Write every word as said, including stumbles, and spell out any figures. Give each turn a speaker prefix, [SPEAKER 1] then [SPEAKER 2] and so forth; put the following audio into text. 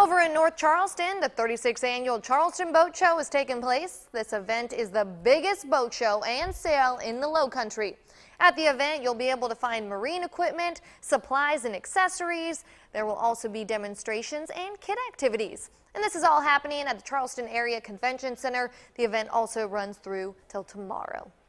[SPEAKER 1] Over in North Charleston, the thirty-sixth annual Charleston Boat Show is taking place. This event is the biggest boat show and sale in the Lowcountry. At the event, you'll be able to find marine equipment, supplies and accessories. There will also be demonstrations and kid activities. And this is all happening at the Charleston Area Convention Center. The event also runs through till tomorrow.